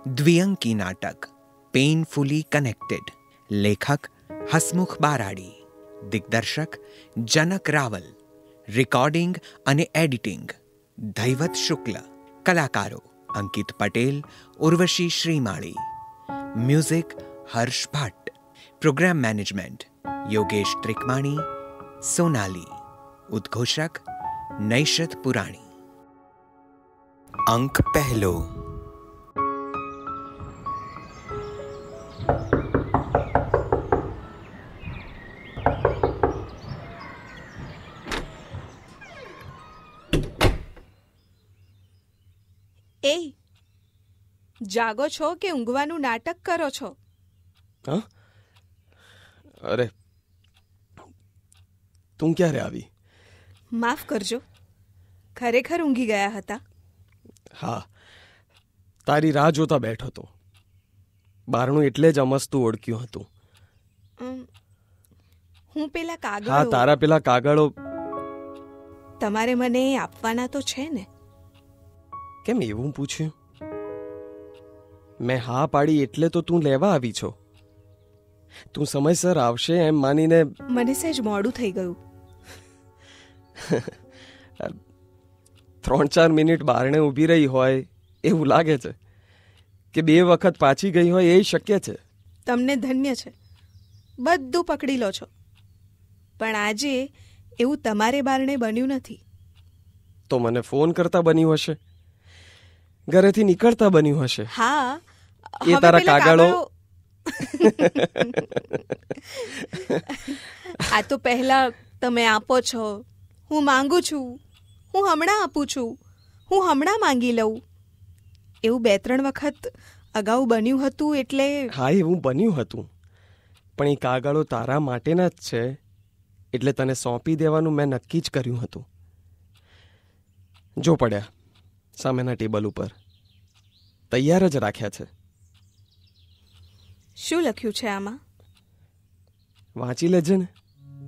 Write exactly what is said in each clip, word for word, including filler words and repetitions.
દ્વિઅંકી નાટક પેઇનફુલી કનેક્ટેડ. લેખક હસમુખ બારાડી. દિગ્દર્શક જનક રાવલ. રેકોર્ડિંગ અને એડિટિંગ ધૈવત શુક્લ. કલાકારો Ankit Patel, Urvashi Shrimali. Music Harsh Bhatt. Programme management Yogesh Trikamani, Sonali. ઉદ્ઘોષક નૈશદ પુરાણી. અંક પહેલો. એ જાગો છો કે ઊંઘવાનું નાટક કરો છો? હા, અરે તું ક્યારે આવી? માફ કરજો, ખરેખર ઊંઘી ગયા હતા. હા, તારી રાહ જોતા બેઠો હતો. બારણું એટલે જ અમસ્તું ઓળખ્યું હતું. હું પેલા કાગળો હા, તારા પેલા કાગળો તમારે મને આપવાના તો છે ને? કેમ એવું પૂછ્યું? મેં હા પાડી એટલે તો તું લેવા આવી છો. તું સમયસર આવશે એમ માનીને. મને સહેજ મોડું થઈ ગયું. ત્રણ ચાર મિનિટ બારણે ઊભી રહી હોય એવું લાગે છે કે બે વખત પાછી ગઈ હોય એ શક્ય છે. તમને ધન્ય છે, બધું પકડી લો છો. પણ આજે એવું તમારે બારણે બન્યું નથી. તો મને ફોન કરતા બન્યું હશે, ઘરેથી નીકળતા બન્યું હશે. હા, એ તારા કાગળો. આ તો પહેલા તમે આપો છો, હું માંગુ છું, હું હમણાં આપું છું, હું હમણાં માંગી લઉં. એવું બે ત્રણ વખત અગાઉ બન્યું હતું એટલે. હા, એવું બન્યું હતું, પણ એ કાગળો તારા માટેના જ છે એટલે તને સોંપી દેવાનું મેં નક્કી જ કર્યું હતું. જો પડ્યા સામેના ટેબલ ઉપર, તૈયાર જ રાખ્યા છે. શું લખ્યું છે આમાં? વાંચી લેજે ને.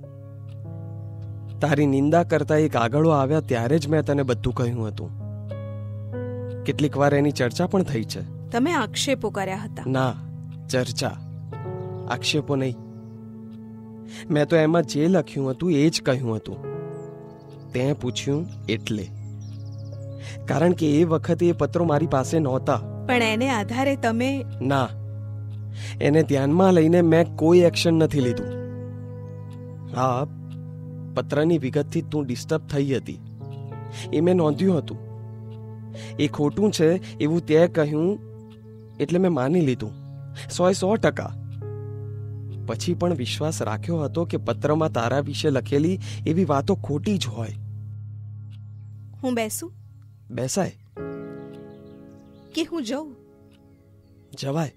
તારી નિંદા કરતા એ કાગળો આવ્યા ત્યારે જ મેં તને બધું કહ્યું હતું. કેટલીક વાર એની ચર્ચા પણ થઈ છે. તમે આક્ષેપો કર્યા હતા? ના, ચર્ચા, આક્ષેપો નહીં. મેં તો એમાં જે લખ્યું હતું એ જ કહ્યું હતું. તે પૂછ્યું એટલે, કારણ કે એ વખતે એ પત્રો મારી પાસે નહોતા. પણ એને આધારે તમે. ના, એને ધ્યાનમાં લઈને મેં કોઈ એક્શન નથી લીધું. હા, પત્રની વિગતથી તું ડિસ્ટર્બ થઈ હતી એ મેં નોંધ્યું હતું. એ ખોટું છે એવું તે કહ્યું એટલે મેં માની લીધું, સો સો ટકા. પછી પણ વિશ્વાસ રાખ્યો હતો કે પત્રમાં તારા વિશે લખેલી એવી વાતો ખોટી જ હોય. હું બેસું? બેસાય. કે હું જઉં? જવાય.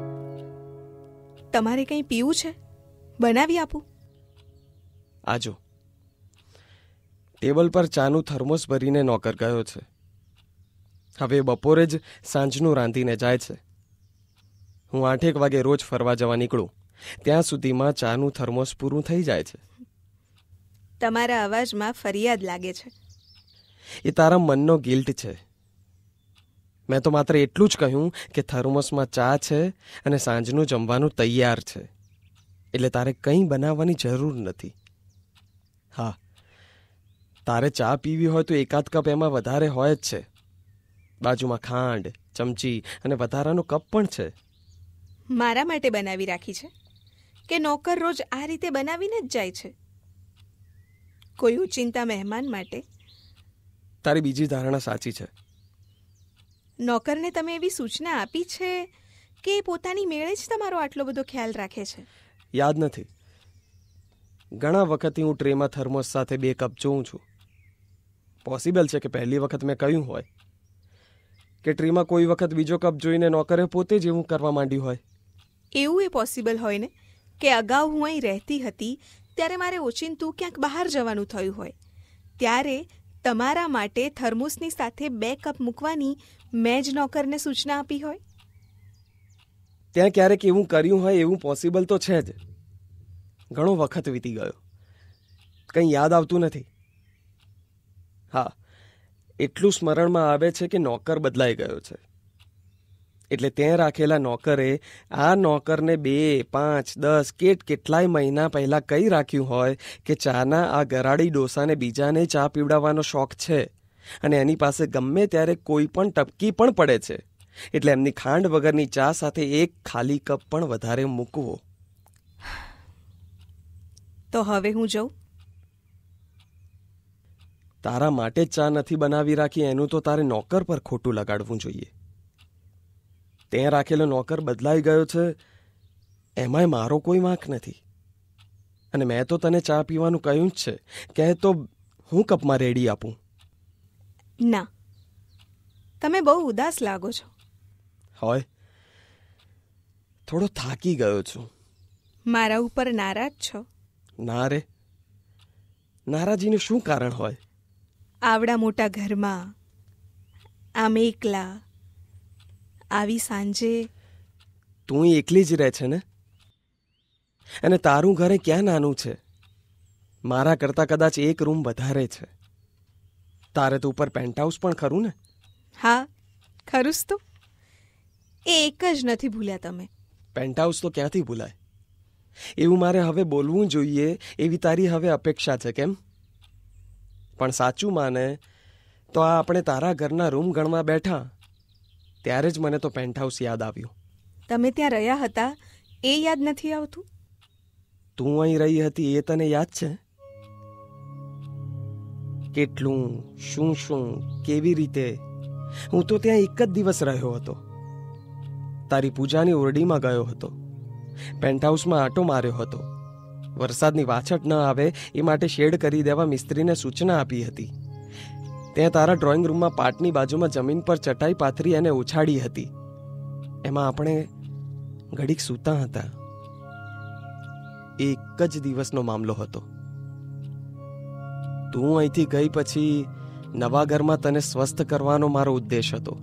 તમારે કંઈ પીવું છે? બનાવી આપું? આજો, ટેબલ પર ચાનું થર્મોસ ભરીને નોકર ગયો છે. હવે બપોરે જ સાંજનું રાંધીને જાય છે. હું આઠેક વાગે રોજ ફરવા જવા નીકળું ત્યાં સુધીમાં ચાનું થર્મોસ પૂરું થઈ જાય છે. તમારા અવાજમાં ફરિયાદ લાગે છે. એ તારા મનનો ગિલ્ટ છે. મેં તો માત્ર એટલું જ કહ્યું કે થર્મોસમાં ચા છે અને સાંજનું જમવાનું તૈયાર છે, એટલે તારે કંઈ બનાવવાની જરૂર નથી. હા, તારે ચા પીવી હોય તો એકાદ કપ એમાં વધારે હોય જ છે. બાજુમાં ખાંડ, ચમચી અને વધારાનો કપ પણ છે. મારા માટે બનાવી રાખી છે કે નોકર રોજ આ રીતે બનાવીને જ જાય છે? કોઈ ઉચિંતા મહેમાન માટે? તારી બીજી ધારણા સાચી છે. નોકરને તમે એવી સૂચના આપી છે કે પોતાની મેળે જ તમારો આટલો બધો ખ્યાલ રાખે છે? યાદ નથી. ઘણા વખતથી હું ટ્રેમાં થર્મોસ સાથે બે કપ જોઉં છું. પોસિબલ છે કે પહેલી વખત મેં કહ્યું હોય કે ટ્રેમાં કોઈ વખત બીજો કપ જોઈને નોકરે પોતે જ એવું કરવા માંડ્યું હોય. એવું એ પોસિબલ હોય ને કે અગાઉ હું અહીં રહેતી હતી ત્યારે મારે ઓચિંતું ક્યાંક બહાર જવાનું થયું હોય, ત્યારે તમારા માટે થર્મોસની સાથે બે કપ મૂકવાની મેં જ નોકરને સૂચના આપી હોય. ત્યાં ક્યારેક એવું કર્યું હોય એવું પોસિબલ તો છે જ. ઘણો વખત વીતી ગયો, કંઈ યાદ આવતું નથી. હા, એટલું સ્મરણમાં આવે છે કે નોકર બદલાઈ ગયો છે. એટલે ત્યાં રાખેલા નોકરે આ નોકરને બે પાંચ દસ કેટ કેટલાય મહિના પહેલા કઈ રાખ્યું હોય કે ચાના આ ગરાડી ડોસાને બીજાને ચા પીવડાવવાનો શોખ છે અને એની પાસે ગમે ત્યારે કોઈ પણ ટપકી પણ પડે છે, એટલે એમની ખાંડ વગરની ચા સાથે એક ખાલી કપ પણ વધારે મૂકવો. તો હવે હું જાઉં? તારા માટે જ ચા નથી બનાવી રાખી એનું તો તારે નોકર પર ખોટું લગાડવું જોઈએ. ત્યાં રાખેલો નોકર બદલાઈ ગયો છે એમાંય મારો કોઈ વાંક નથી. અને મેં તો તને ચા પીવાનું કહ્યું જ છે, કહે તો હું કપમાં રેડી આપું. ના, તમે બહુ ઉદાસ લાગો છો. હોય, થોડો થાકી ગયો છું. મારા ઉપર નારાજ છો? ના રે, નારાજીનું શું કારણ હોય? આવડા મોટા ઘરમાં આમ એકલા આવી સાંજે. તું એકલી જ રહે છે ને? અને તારું ઘરે ક્યાં નાનું છે? મારા કરતાં કદાચ એક રૂમ વધારે છે. તારે તો ઉપર પેન્ટહાઉસ પણ ખરું ને? હા, ખરું જ તો. એ એક જ નથી ભૂલ્યા તમે. પેન્ટહાઉસ તો ક્યાંથી ભૂલાય? એવું મારે હવે બોલવું જોઈએ એવી તારી હવે અપેક્ષા છે કેમ? પણ સાચું માને તો આ આપણે તારા ઘરના રૂમ ગણવા બેઠા ત્યારે જ મને તો પેન્ટહાઉસ યાદ આવ્યું. તમે ત્યાં રહ્યા હતા એ યાદ નથી આવતું? તું અહીં રહી હતી એ તને યાદ છે? કેટલું, શું શું, કેવી રીતે? હું તો ત્યાં એક જ દિવસ રહ્યો હતો. તારી પૂજાની ઓરડીમાં ગયો હતો, પેન્ટહાઉસમાં આંટો માર્યો હતો. વરસાદની વાછટ ન આવે એ માટે શેડ કરી દેવા મિસ્ત્રીને સૂચના આપી હતી. ત્યાં તારા ડ્રોઈંગ રૂમમાં પાટની બાજુમાં જમીન પર ચટાઈ પાથરી અને ઉછાળી હતી. એમાં આપણે ઘડીક સૂતા હતા. એક જ દિવસનો મામલો હતો. તું અહીંથી ગઈ પછી નવા ઘરમાં તને સ્વસ્થ કરવાનો મારો ઉદ્દેશ હતો.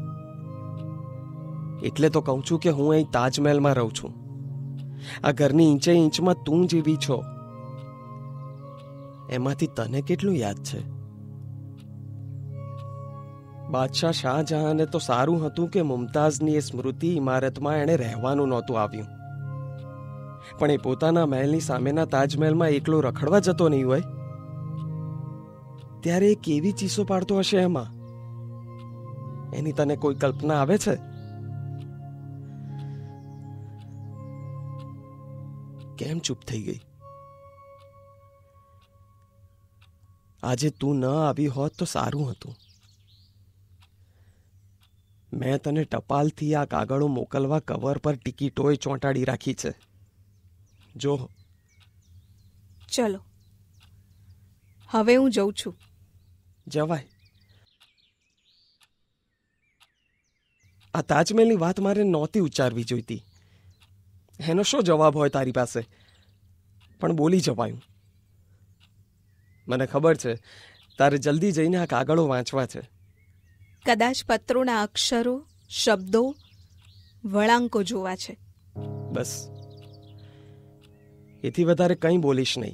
એટલે તો કહું છું કે હું અહીં તાજમહેલમાં રહું છું. આ ઘરની ઇંચે ઇંચમાં તું જેવી છો. એમાંથી તને કેટલું યાદ છે? બાદશાહ શાહજહાંને તો સારું હતું કે મુમતાઝની એ સ્મૃતિ ઇમારતમાં એણે રહેવાનું નહોતું આવ્યું. પણ એ પોતાના મહેલની સામેના તાજમહેલમાં એકલો રખડવા જતો નહીં હોય ત્યારે એ કેવી ચીસો પાડતો હશે એમાં? એની તને કોઈ કલ્પના આવે છે? કેમ ચૂપ થઈ ગઈ? આજે તું ન આવી હોત તો સારું હતું. મેં તને ટપાલથી આ કાગળો મોકલવા કવર પર ટિકિટોય ચોંટાડી રાખી છે. જો. ચલો, હવે હું જઉં છું. જવાય. આ તાજમહેલની વાત મારે નહોતી ઉચ્ચારવી જોઈતી. એનો શું જવાબ હોય તારી પાસે? પણ બોલી જવાયું. મને ખબર છે તારે જલ્દી જઈને આ કાગળો વાંચવા છે. કદાચ પત્રોના અક્ષરો, શબ્દો, વળાંકો જોવા છે. બસ, એથી વધારે કંઈ બોલીશ નહીં.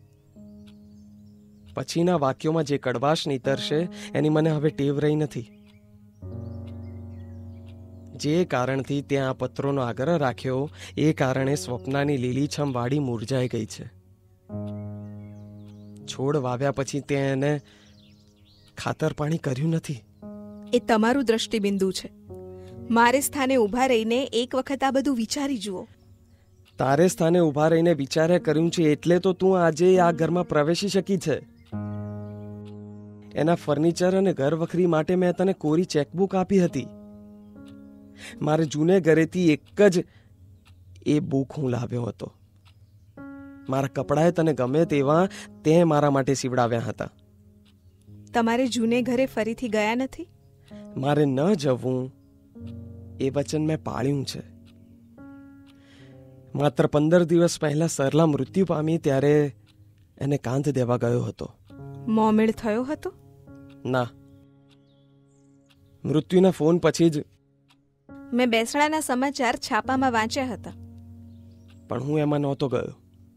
પછીના વાક્યોમાં જે કડવાશ નીતરશે એની મને હવે ટેવ રહી નથી. જે કારણથી ત્યાં આ પત્રોનો આગ્રહ રાખ્યો એ કારણે સ્વપ્નાની લીલીછમ વાડી મુરઝાઈ ગઈ છે. છોડ વાવ્યા પછી ત્યાં એને ખાતર પાણી કર્યું નથી. એ તમારું દ્રષ્ટિબિંદુ છે. મારે સ્થાને ઊભા રહીને એક વખત આ બધું વિચારી જુઓ. તારે સ્થાને ઊભા રહીને વિચાર્યા કર્યું છે એટલે તો તું આજે આ ઘરમાં પ્રવેશી શકી છે. એના ફર્નિચર અને ઘર વખરી માટે મેં તને કોરી ચેકબુક આપી હતી. મારે જૂને ઘરેથી એક જ એ બુક હું લાવ્યો હતો. મારા કપડાએ તને ગમે તેવા તે મારા માટે સીવડાવ્યા હતા. તમારે જૂને ઘરે ફરીથી ગયા નથી? મારે ન જવું એ વચન મેં પાળ્યું છે. માત્ર પંદર દિવસ પહેલા સરલા મૃત્યુ પામી ત્યારે એને કાંધ દેવા ગયો હતો. મોમેળ થયો હતો? ના, મૃત્યુના ફોન પછી જ. મેં બેસણાના સમાચાર છાપામાં વાંચ્યા હતા. પણ હું એમાં નહોતો ગયો.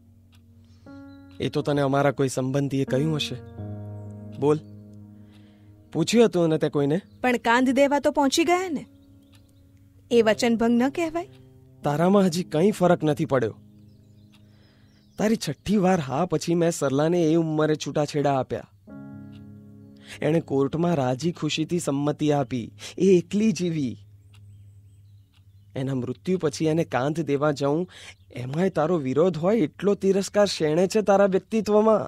એ તો તને અમારા કોઈ સંબંધીએ કહ્યું હશે. બોલ, પૂછ્યું હતું ને તે કોઈને? પણ કાંધ દેવા તો પહોંચી ગયા ને. એ વચનભંગ ન કહેવાય? તારામાં હજી કંઈ ફરક નથી પડ્યો. તારી છઠ્ઠી વાર હા પછી મેં સરલાને એ ઉંમરે છૂટાછેડા આપ્યા. એણે કોર્ટમાં રાજી ખુશીથી સંમતિ આપી. એ એકલી જીવી. એના મૃત્યુ પછી એને કાંધ દેવા જાઉં એમાંય તારો વિરોધ હોય એટલો તિરસ્કાર શેણે છે તારા વ્યક્તિત્વમાં.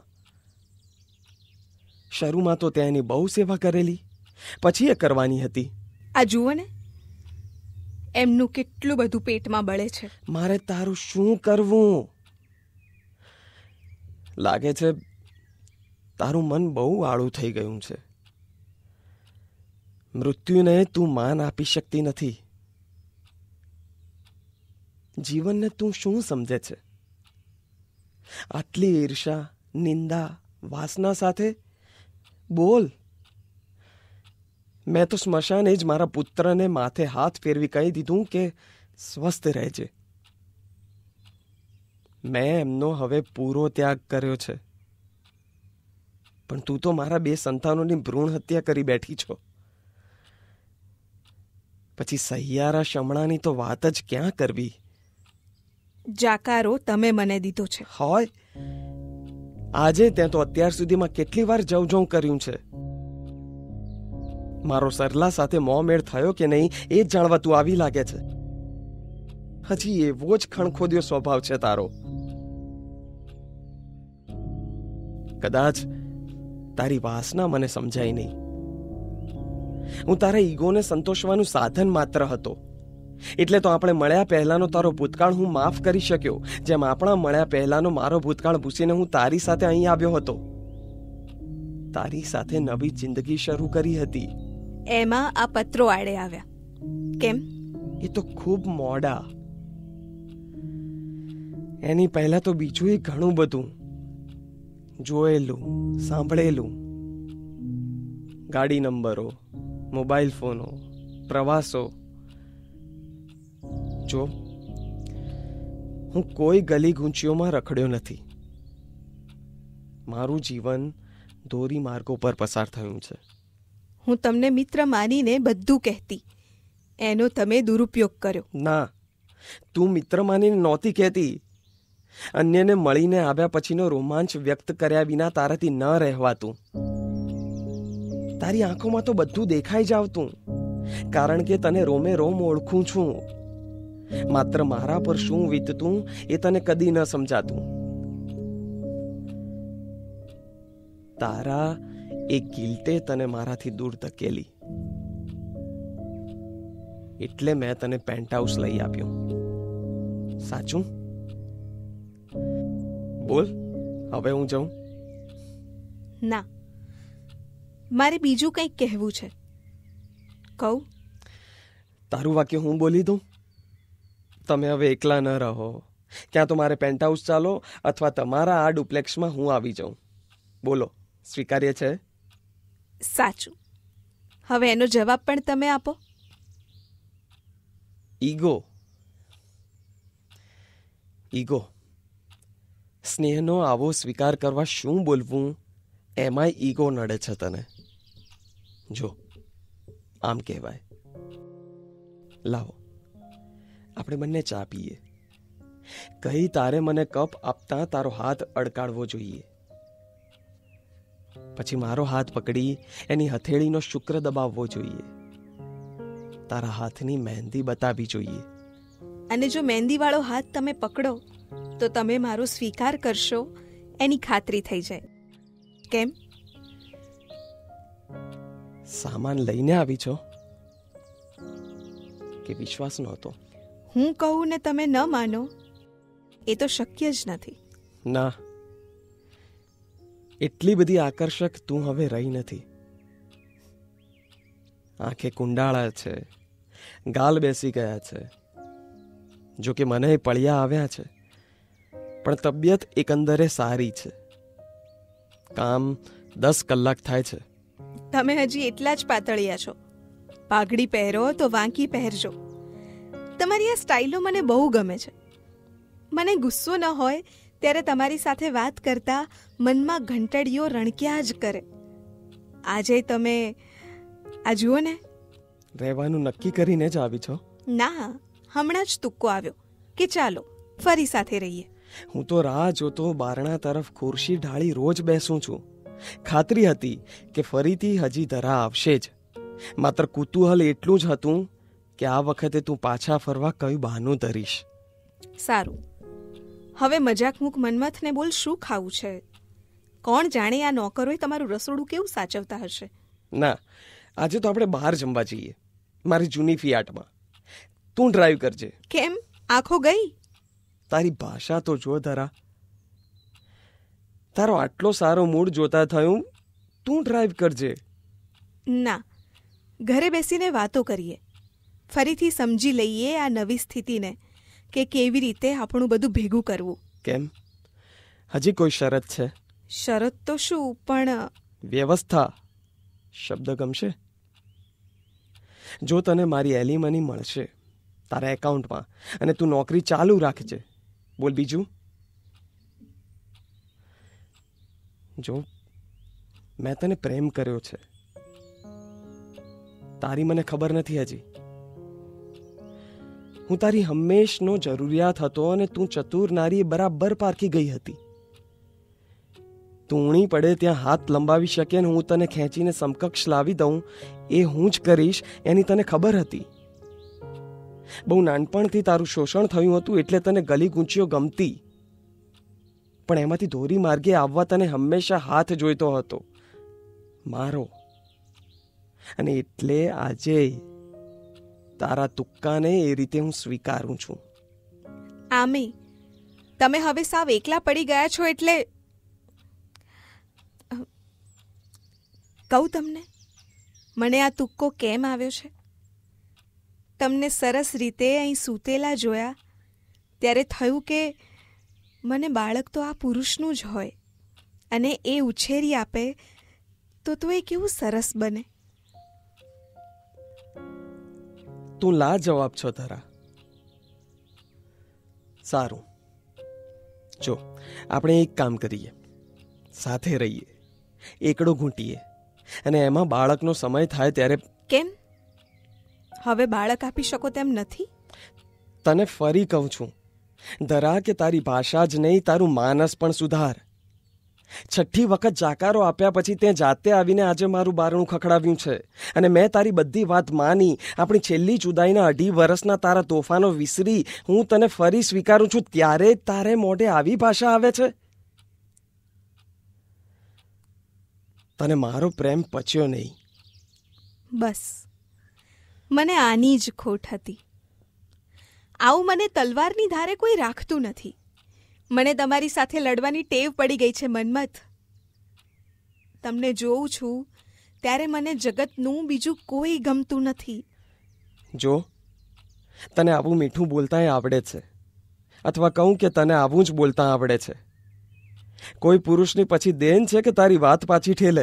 શરૂમાં તો ત્યાં એની બહુ સેવા કરેલી, પછી એ કરવાની હતી. આ જુઓ ને, એમનું કેટલું બધું પેટમાં બળે છે. મારે તારું શું કરવું? લાગે છે તારું મન બહુ આળું થઈ ગયું છે. મૃત્યુને તું માન આપી શકતી નથી. જીવનને તું શું સમજે છે? આટલી ઈર્ષા, નિંદા, વાસના સાથે બોલ. મેં તો સ્મશાને જ મારા પુત્રને માથે હાથ ફેરવી કહી દીધું કે સ્વસ્થ રહેજે. મેં એમનો હવે પૂરો ત્યાગ કર્યો છે. પણ તું તો મારા બે સંતાનોની ભ્રૂણ હત્યા કરી બેઠી છો. પછી સહિયારા શમણાની તો વાત જ ક્યાં કરવી? જાકારો તમે મને દીધો છે. હોય આજે ત્યાં તો અત્યાર સુધીમાં કેટલી વાર જવ જવ કર્યું છે. મારો સરલા સાથે મોં મેળ થયો કે નહીં એ જ જાણવા તું આવી લાગે છે. હજી એવો જ ખણખોદ્યો સ્વભાવ છે તારો. કદાચ તારી વાસના મને સમજાય નહીં. હું તારા ઈગોને સંતોષવાનું સાધન માત્ર હતો. એટલે તો આપણે મળ્યા પહેલાનો તારો ભૂતકાળ હું માફ કરી શક્યો, જેમ આપણા મળ્યા પહેલાનો મારો ભૂતકાળ ભૂસીને હું તારી સાથે અહીં આવ્યો હતો. તારી સાથે નવી જિંદગી શરૂ કરી હતી. એમાં આ પત્રો આડે આવ્યા કેમ? એ તો ખૂબ મોડા. એની પહેલા તો બીજું ઘણું બધું જોયેલું, સાંભળેલું. ગાડી નંબરો, મોબાઈલ ફોનો, પ્રવાસો. જો હું કોઈ ગલી ગૂંચીઓમાં રખડ્યો નથી. મારું જીવન દોરી માર્ગો પર પસાર થયું છે. હું તમને મિત્ર માનીને બધું કહેતી, એનો તમે દુરુપયોગ કર્યો. ના, તું મિત્ર માનીને નહોતી કહેતી. અન્યને મળીને આવ્યા પછીનો રોમાંચ વ્યક્ત કર્યા વિના તારાથી ન રહેવાતું. તારી આંખોમાં તો બધું દેખાઈ જ આવતું, કારણ કે તને રોમે રોમ ઓળખું છું. માત્ર મારા પર શું વીતતું એ તને કદી ન સમજાતું. તારા એ ગિલ્ટે તને મારાથી દૂર ધકેલી. એટલે મેં તને પેન્ટ હાઉસ લઈ આપ્યો. સાચું? બોલ, હવે હું જાઉં? ના, મારે બીજું કંઈક કહેવું છે. કહું? તારું વાક્ય હું બોલી દઉં? તમે હવે એકલા ન રહો. ક્યાં તો મારે પેન્ટ હાઉસ ચાલો અથવા તમારા આ ડુપ્લેક્સમાં હું આવી જાઉં. બોલો, સ્વીકાર્ય છે? સાચું. હવે એનો જવાબ પણ તમે આપો. ઈગો. ઈગો. સ્નેહનો આવો સ્વીકાર કરવા શું બોલવું એમાંય ઈગો નડે છે તને. જો આમ કહેવાય, લાવો આપણે બંને ચા પીએ. કહી તારે મને કપ આપતા તારો હાથ અડકાડવો જોઈએ. પછી મારો હાથ પકડી એની હથેળીનો શુક્ર દબાવવો જોઈએ. તારા હાથની મહેંદી બતાવવી જોઈએ. અને જો મહેંદીવાળો હાથ તમે પકડો તો તમે મારો સ્વીકાર કરશો એની ખાતરી થઈ જાય. કેમ? સામાન લઈને આવી છો કે વિશ્વાસ નહોતો? હું કહું ને તમે ન માનો એ તો શક્ય જ નથી. ના, એટલી બધી આકર્ષક તું હવે રહી નથી. આંખે કુંડાળા છે, ગાલ બેસી ગયા છે. જો કે મને પળિયા આવ્યા છે, પણ તબિયત એકંદરે સારી છે. કામ દસ કલાક થાય છે. તમે હજી એટલા જ પાતળિયા છો. પાઘડી પહેરો તો વાંકી પહેરજો. તમારી આ સ્ટાઇલો મને બહુ ગમે છે. મને ગુસ્સો ન હોય ત્યારે તમારી સાથે વાત કરતા મનમાં ઘંટડીઓ રણક્યા જ કરે. આજે તમે આ જુઓ ને. રહેવાનું નક્કી કરીને જ આવી છો? ના, હમણાં જ તુક્કો આવ્યો કે ચાલો ફરી સાથે રહીએ. હું તો રાહ જોતો બારણા તરફ ખુરશી ઢાળી રોજ બેસું છું. ખાતરી હતી કે ફરીથી હજી ધરા આવશે જ. માત્ર કુતૂહલ એટલું જ હતું કે આ વખતે તું પાછા ફરવા કયું બહાનું ધરીશ. સારું, હવે મજાક મૂક મન્મથને બોલ, શું ખાવું છે? કોણ જાણે આ નોકરોએ તમારું રસોડું કેવું સાચવતા હશે. ના, આજે તો આપણે બહાર જમવા જઈએ, મારી જૂની ફિયાટમાં. તું ડ્રાઈવ કરજે. કેમ, આંખો ગઈ? તારી ભાષા તો જો ધરા. તારો આટલો સારો મૂડ જોતા થયું, તું ડ્રાઈવ કરજે. ના, ઘરે બેસીને વાતો કરીએ, ફરીથી સમજી લઈએ આ નવી સ્થિતિને કે કેવી રીતે આપણું બધું ભેગું કરવું. કેમ, હજી કોઈ શરત છે? શરત તો શું, પણ વ્યવસ્થા શબ્દ ગમશે? જો તને મારી એલિમની મળશે તારા એકાઉન્ટમાં અને તું નોકરી ચાલુ રાખજે. બોલ બીજું. જો મેં તને પ્રેમ કર્યો છે, તારી મને ખબર નથી હજી. હું તારી હંમેશનો જરૂરિયાત હતો અને તું ચતુર નારી બરાબર પારખી ગઈ હતી. તું ઊણી પડે ત્યાં હાથ લંબાવી શકે ને હું તને ખેંચીને સમકક્ષ લાવી દઉં એ હું જ કરીશ એની તને ખબર હતી. બહુ નાનપણથી તારું શોષણ થયું હતું એટલે તને ગલી ગૂંચીઓ ગમતી, પણ એમાંથી ધોરી માર્ગે આવવા તને હંમેશા હાથ જોઈતો હતો મારો. અને એટલે આજે તારા તુક્કાને એ રીતે હું સ્વીકારું છું. આમે તમે હવે સાવ એકલા પડી ગયા છો એટલે કહું તમને, મને આ તુક્કો કેમ આવ્યો છે? તમને સરસ રીતે અહીં સૂતેલા જોયા ત્યારે થયું કે મને બાળક તો આ પુરુષનું જ હોય અને એ ઉછેરી આપે તો તો એ કેવું સરસ બને. તું લા જવાબ છો ધરા. સારું, જો આપણે એક કામ કરીએ, સાથે રહીએ, એકડો ઘૂંટીએ અને એમાં બાળકનો સમય થાય ત્યારે. કેમ, હવે બાળક આપી શકો તેમ નથી? તને ફરી કહું છું ધરા કે તારી ભાષા જ નહીં તારું માનસ પણ સુધાર. છઠ્ઠી વખત જાકારો આપ્યા પછી તે જાતે આવીને આજે મારું બારણું ખખડાવ્યું છે અને મેં તારી બધી વાત માની. આપણી છેલ્લી જુદાઈના અઢી વર્ષના તારા તોફાનો વિસરી હું તને ફરી સ્વીકારું છું, ત્યારે તારે મોઢે આવી ભાષા આવે છે? તને મારો પ્રેમ પચ્યો નહીં. બસ, મને આની જ ખોટ હતી. આવું મને તલવારની ધારે કોઈ રાખતું નથી. મને તમારી સાથે લડવાની ટેવ પડી ગઈ છે મન્મથ. તમને જોઉં છું ત્યારે મને જગતનું બીજું કોઈ ગમતું નથી. જો તને આવું મીઠું બોલતા આવડે છે, અથવા કહું કે તને આવું જ બોલતા આવડે છે. કોઈ પુરુષની પછી દેન છે કે તારી વાત પાછી ઠેલે.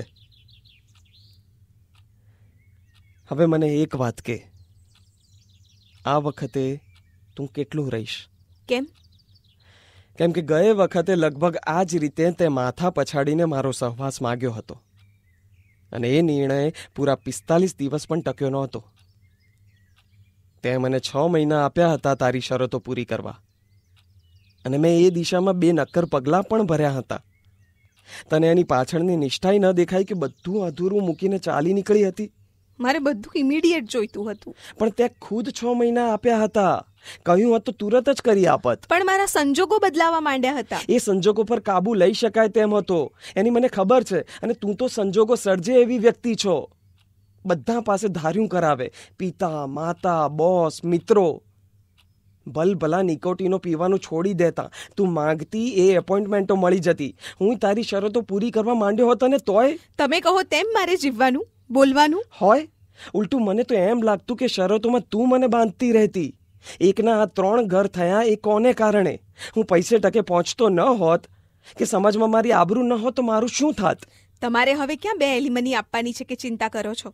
હવે મને એક વાત કે, આ વખતે તું કેટલું રહીશ? કેમ? કેમ કે ગયે વખતે લગભગ આ જ રીતે તે માથા પછાડીને મારો સહવાસ માગ્યો હતો અને એ નિર્ણય પૂરા પિસ્તાલીસ દિવસ પણ ટક્યો નહોતો. તે મને છ મહિના આપ્યા હતા તારી શરતો પૂરી કરવા અને મેં એ દિશામાં બે નક્કર પગલાં પણ ભર્યા હતા. તને એની પાછળની નિષ્ઠાઈ ન દેખાય કે બધું અધૂરું મૂકીને ચાલી નીકળી હતી? મારે બધું ઇમિડિયેટ જોઈતું હતું. પણ તે ખુદ છ મહિના આપ્યા હતા. કહ્યું હોત તો તુરત જ કરી આપત. પણ મારા સંજોગો બદલાવા માંડ્યા હતા. એ સંજોગો પર કાબુ લઈ શકાય તેમ હતો એની મને ખબર છે. અને તું તો સંજોગો સર્જે એવી વ્યક્તિ છો. બધા પાસે ધાર્યું કરાવે, પિતા, માતા, બોસ, મિત્રો. ભલભલા નિકોટીનો પીવાનું છોડી દેતા. તું માંગતી એ એપોઇન્ટમેન્ટો મળી જતી. હું તારી શરતો પૂરી કરવા માંડ્યો હતો ને તોય. તમે કહો તેમ મારે જીવવાનું, બોલવાનું હોય. ઉલટું મને તો એમ લાગતું કે શરતોમાં તું મને બાંધતી રહેતી. એકના આ ત્રણ ઘર થયા એ કોને કારણે? હું પૈસે ટકે પહોંચતો ન હોત કે સમાજમાં મારી આબરૂ ન હોત તો મારું શું થાત? તમારે હવે ક્યાં બે એલિમની આપવાની છે કે ચિંતા કરો છો?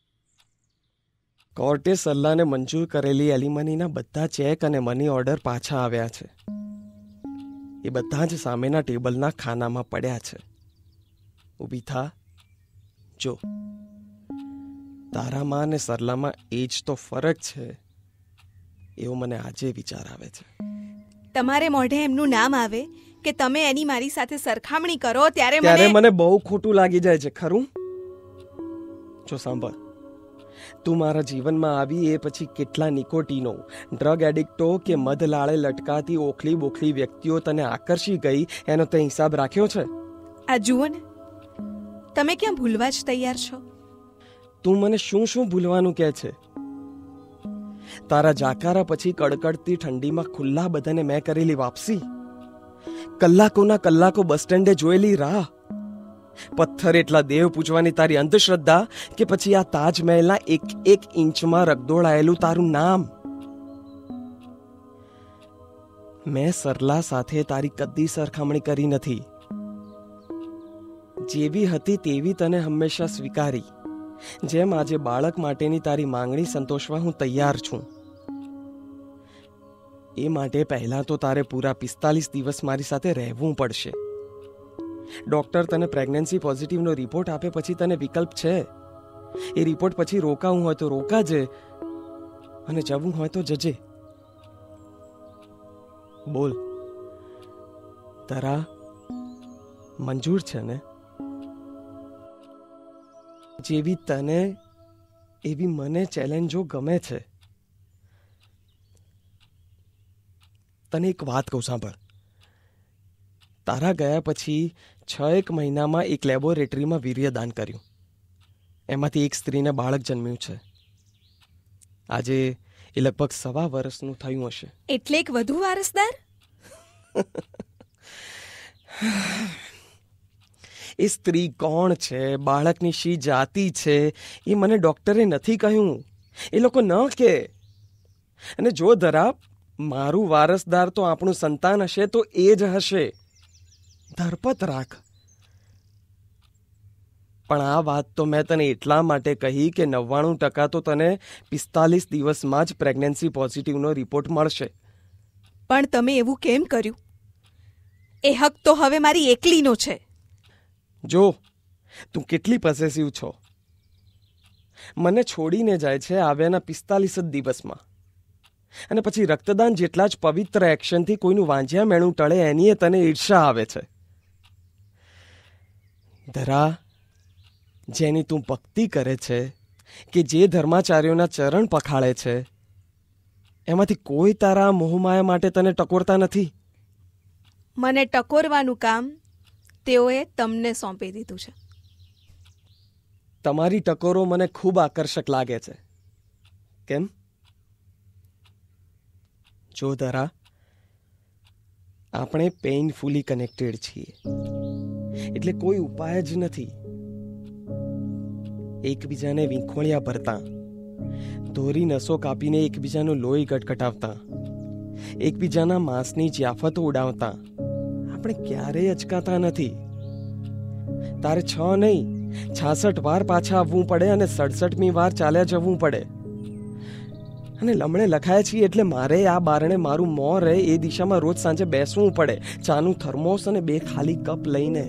કોર્ટે સલ્લાને મંજૂર કરેલી એલિમનીના બધા ચેક અને મની ઓર્ડર પાછા આવ્યા છે. એ બધા જ સામેના ટેબલના ખાનામાં પડ્યા છે. ઊભી થા, જો તારામાં અને સરલામાં એ જ તો ફરક છે એવો મને આજે વિચાર આવે છે. તમારે મોઢે એમનું નામ આવે કે તમે એની મારી સાથે સરખામણી કરો ત્યારે ત્યારે મને મને બહુ ખોટું લાગી જાય છે. ખરું? જો સાંભળ, તું મારા જીવનમાં આવી એ પછી કેટલા નિકોટીનો, ડ્રગ એડિક્ટો કે મધલાળે લટકાતી ઓખલી બોખલી વ્યક્તિઓ તને આકર્ષી ગઈ એનો તે હિસાબ રાખ્યો છે? આ જુઓ ને, તમે ક્યાં ભૂલવા જ તૈયાર છો? તું મને શું શું ભૂલવાનું કહે છે? તારા જાકારા પછી કડકડતી ઠંડીમાં ખુલ્લા બદને મેં કરેલી વાપસી, કલાકોના કલાકો બસ સ્ટેન્ડે જોયેલી રાહ, પથ્થર એટલા દેવ પૂજવાની તારી અંધશ્રદ્ધા કે પછી આ તાજમહેલના એક એક ઇંચમાં રગદોળાયેલું તારું નામ. મેં સરલા સાથે તારી કદી સરખામણી કરી નથી. જેવી હતી તેવી તને હંમેશા સ્વીકારી, જેમ આજે બાળક માટેની તારી માંગણી સંતોષવા હું તૈયાર છું. એ માટે પહેલા તો તારે પૂરા પિસ્તાલીસ દિવસ મારી સાથે રહેવું પડશે. ડોક્ટર તને પ્રેગ્નન્સી પોઝિટિવનો રિપોર્ટ આપે પછી તને વિકલ્પ છે. એ રિપોર્ટ પછી રોકાવું હોય તો રોકાજે અને જવું હોય તો જજે. બોલ, તારા મંજૂર છે ને? જેવી તને એવી મને ચેલેન્જો ગમે છે. તને એક વાત કહું, સાંભળ. તારા ગયા પછી છ એક મહિનામાં એક લેબોરેટરીમાં વીર્યદાન કર્યું. એમાંથી એક સ્ત્રીને બાળક જન્મ્યું છે. આજે એ લગભગ સવા વર્ષનું થયું હશે. એટલે એક વધુ વારસદાર? એ સ્ત્રી કોણ છે, બાળકની શી જાતિ છે, એ મને ડોક્ટરે નથી કહ્યું. એ લોકો ન કે. અને જો ધરા મારું વારસદાર તો આપણું સંતાન હશે તો એ જ હશે. ધરપત રાખ. પણ આ વાત તો મેં તને એટલા માટે કહી કે નવ્વાણું ટકા તો તને પિસ્તાલીસ દિવસમાં જ પ્રેગ્નન્સી પોઝિટિવનો રિપોર્ટ મળશે. પણ તમે એવું કેમ કર્યું? એ હક તો હવે મારી એકલીનો છે. જો તું કેટલી પોસેસિવ છો. મને છોડીને જાય છે આવ્યાના પિસ્તાલીસ જ દિવસમાં, અને પછી રક્તદાન જેટલા જ પવિત્ર એક્શનથી કોઈનું વાંજ્યા મેણું ટળે એની તને ઈર્ષા આવે છે. ધરા, જેની તું ભક્તિ કરે છે, કે જે ધર્માચાર્યોના ચરણ પખાળે છે, એમાંથી કોઈ તારા મોહમાયા માટે તને ટકોરતા નથી. મને ટકોરવાનું કામ તેઓએ તમને સોંપી દીધું છે. તમારી ટકોરો મને ખૂબ આકર્ષક લાગે છે. કેમ? જો ધરા, આપણે પેઇનફુલી કનેક્ટેડ છીએ, એટલે કોઈ ઉપાય જ નથી. એકબીજાને વીંખોળિયા ભરતા, દોરી નસો કાપીને એકબીજાનું લોહી ગટગટાવતા, એકબીજાના માંસની જ્યાફતો ઉડાવતા આપણે ક્યારેય અચકાતા નથી. તારે છ નહીં છાસઠ વાર પાછા આવવું પડે અને સડસઠમી વાર ચાલ્યા જવું પડે. અને લમણે લખાયા છીએ એટલે મારે આ બારણે મારું મોં રહે એ દિશામાં રોજ સાંજે બેસવું પડે, ચાનું થર્મોસ અને બે ખાલી કપ લઈને.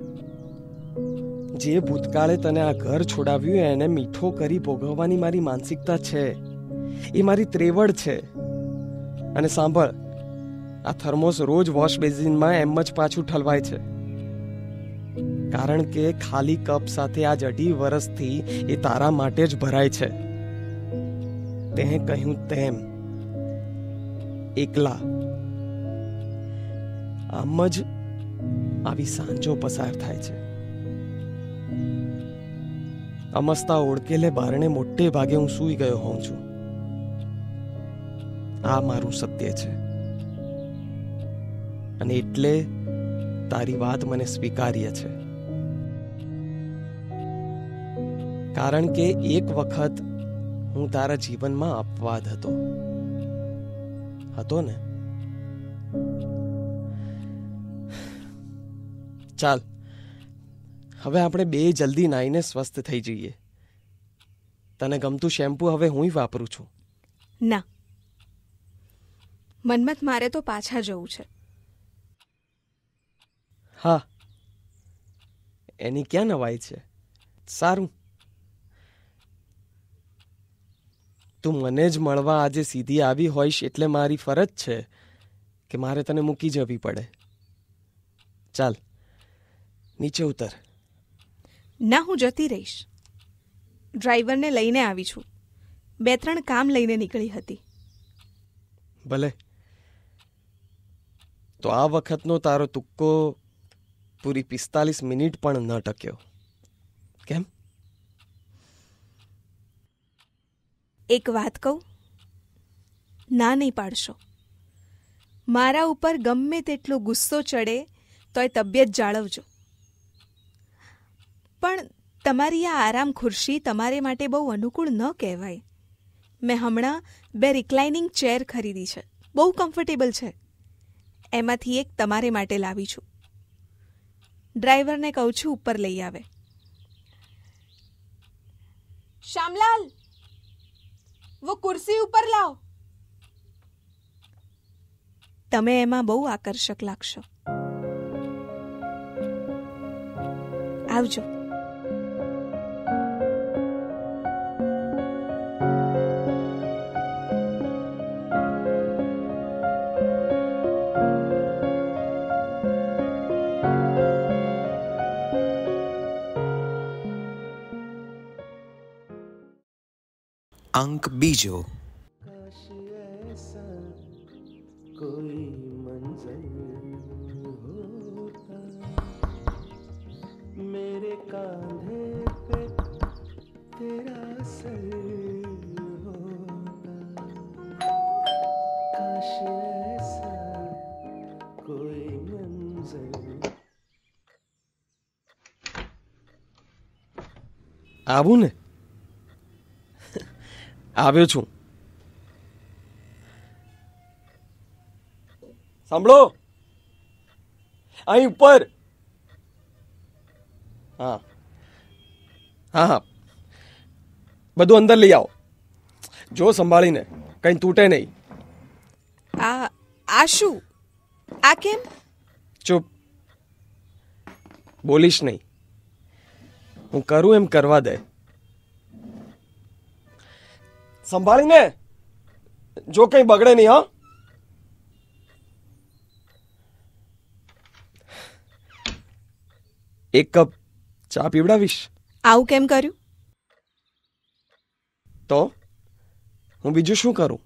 જે ભૂતકાળે તને આ ઘર છોડાવ્યું એને મીઠો કરી ભોગવવાની મારી માનસિકતા છે. એ મારી ત્રેવડ છે. અને સાંભળ, આ થર્મોસ રોજ વોશ બેઝિનમાં એમ જ પાછું ઠલવાય છે, કારણ કે ખાલી કપ સાથે આજ અઢી વર્ષથી એ તારા માટે જ ભરાય છે. તે કહ્યું તેમ એકલા આમ જ આવી સાંજો પસાર થાય છે. અમસ્તા ઓળકેલે બારણે મોટે ભાગે હું સૂઈ ગયો હોઉં છું. આ મારું સત્ય છે, અને એટલે તારી વાત મને સ્વીકાર્ય છે. કારણ કે એક વખત હું તારા જીવનમાં અપવાદ હતો હતો ને. ચાલ, હવે આપણે બે જલ્દી નાઈને સ્વસ્થ થઈ જઈએ. તને ગમતું શેમ્પુ હવે હું વાપરું છું. ના મન્મથ, મારે તો પાછા જવું છે. હા, એની ક્યાં નવાઈ છે. સારું, તું મને જ મળવા આજે સીધી આવી હોઈશ એટલે મારી ફરજ છે કે મારે તને મૂકી જવી પડે. ચાલ નીચે ઉતર. ના, હું જતી રહીશ. ડ્રાઈવરને લઈને આવી છું. બે ત્રણ કામ લઈને નીકળી હતી. ભલે, તો આ વખતનો તારો તુક્કો પૂરી પિસ્તાલીસ મિનિટ પણ ન ટક્યો. કેમ? એક વાત કહું? ના નહીં પાડશો. મારા ઉપર ગમે તેટલો ગુસ્સો ચડે તોય તબિયત જાળવજો. પણ તમારી આ આરામ ખુરશી તમારે માટે બહુ અનુકૂળ ન કહેવાય. મેં હમણાં બે રિક્લાઇનિંગ ચેર ખરીદી છે. બહુ કમ્ફર્ટેબલ છે. એમાંથી એક તમારે માટે લાવી છું. ડ્રાઈવરને કહું છું ઉપર લઈ આવે. શ્યામલાલ, વો કુર્સી ઉપર લાવ. તમે એમાં બહુ આકર્ષક લાગશો. આવજો. અંક બીજો. मेरे कांधे पे तेरा सर होता, काश ऐसा कोई मंजर. આવું ને? આવ્યો છું. સાંભળો, અહીં ઉપર. હા હા હા, બધું અંદર લઈ આવો. જો સંભાળીને, કઈ તૂટે નહીં. આ આ શું? આ કેમ? ચૂપ, બોલીશ નહીં. હું કરું એમ કરવા દે. સંભાળીને, જો કઈ બગડે નહીં. હા, એક કપ ચા પીવડાવીશ. આવું કેમ કર્યું? તો હું બીજું શું કરું?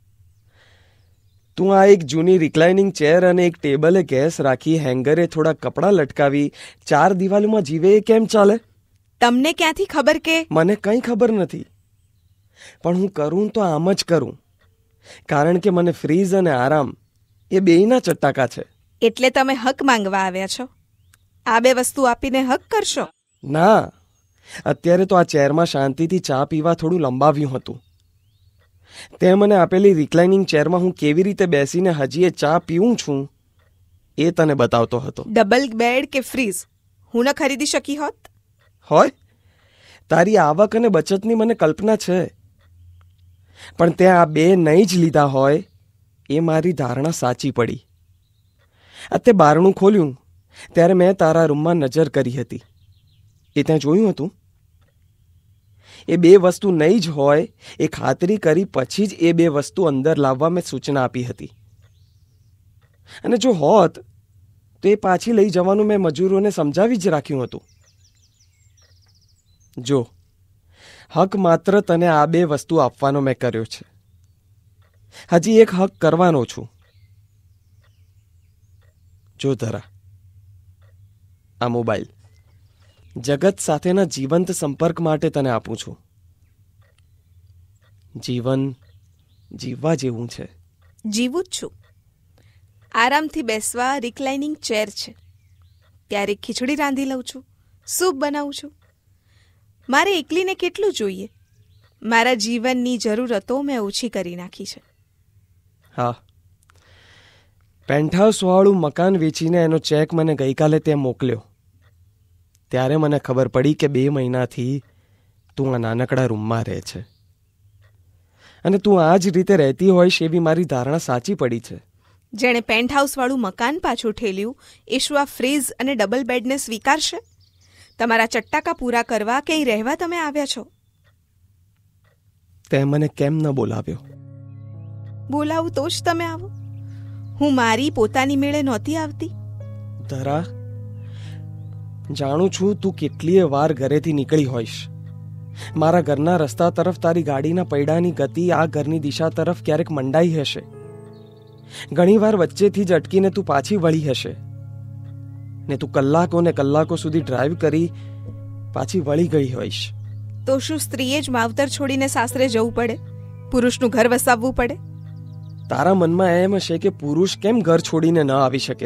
તું આ એક જૂની રિક્લાઇનિંગ ચેર અને એક ટેબલે ગેસ રાખી, હેંગરે થોડા કપડાં લટકાવી, ચાર દિવાલોમાં જીવે એ કેમ ચાલે? તમને ક્યાંથી ખબર કે? મને કંઈ ખબર નથી, પણ હું કરું તો આમ જ કરું, કારણ કે મને ફ્રીઝ અને આરામ એ બેયના ચટાકા છે. એટલે તમે હક માંગવા આવ્યા છો? આ બે વસ્તુ આપીને હક કરશો? ના, અત્યારે તો આ ચેરમાં શાંતિથી ચા પીવા થોડું લંબાવ્યું હતું. તે મને આપેલી રિક્લાઇનિંગ ચેરમાં હું કેવી રીતે બેસીને હજી એ ચા પીવું છું એ તને બતાવતો હતો. ડબલ બેડ કે ફ્રીઝ હું ન ખરીદી શકી હોત? હોય, તારી આવક અને બચતની મને કલ્પના છે, પણ તે આ બે નહીં જ લીધા હોય એ મારી ધારણા સાચી પડી. આ તે બારણું ખોલ્યું ત્યારે મેં તારા રૂમમાં નજર કરી હતી. એ ત્યાં જોયું હતું? એ બે વસ્તુ નહીં જ હોય એ ખાતરી કરી પછી જ એ બે વસ્તુ અંદર લાવવા મેં સૂચના આપી હતી. અને જો હોત તો એ પાછી લઈ જવાનું મેં મજૂરોને સમજાવી જ રાખ્યું હતું. જો, હક માત્ર તને આ બે વસ્તુ આપવાનો મેં કર્યો છે. હજી એક હક કરવાનો છું. જો ધરા, આ મોબાઈલ જગત સાથેના જીવંત સંપર્ક માટે તને આપું છું. જીવન જીવવા જેવું છે. જીવું જ છું. આરામથી બેસવા રિક્લાઇનિંગ ચેર છે. ક્યારેક ખીચડી રાંધી લઉં છું, સૂપ બનાવું છું. મારે એકલીને કેટલું જોઈએ? મારા જીવનની જરૂરતો મેં ઓછી કરી નાખી છે. હા, પેન્ટહાઉસ વાળું મકાન વેચીને એનો ચેક મને ગઈકાલે ત્યાં મોકલ્યો ત્યારે મને ખબર પડી કે બે મહિનાથી તું આ નાનકડા રૂમમાં રહે છે અને તું આ જ રીતે રહેતી હોઈશ એવી મારી ધારણા સાચી પડી છે. જેણે પેન્ટહાઉસ વાળું મકાન પાછું ઠેલ્યું એ શું આ ફ્રીઝ અને ડબલ બેડને સ્વીકારશે? તમારા ચટ્ટાકા પૂરા કરવા ક્યાંય રહેવા તમે આવ્યા છો? તે મને કેમ ન બોલાવ્યો? બોલાવું તો જ તમે આવો. હું મારી પોતાની મેળે નહોતી આવતી. ધરા, જાણું છું તું કેટલીય વાર ઘરેથી નીકળી હોઈશ. મારા ઘરના રસ્તા તરફ તારી ગાડીના પૈડાની ગતિ આ ઘરની દિશા તરફ ક્યારેક મંડાઈ હશે. ઘણીવાર વચ્ચેથી જ અટકીને તું પાછી વળી હશે ને તું કલાકો ને કલાકો સુધી ડ્રાઈવ કરી પાછી વળી ગઈ હોઈશ. તો શું સ્ત્રીએ જ માવતર છોડીને સાસરે જવું પડે? પુરુષનું ઘર વસાવવું પડે? તારા મનમાં એમ હશે કે પુરુષ કેમ ઘર છોડીને ન આવી શકે,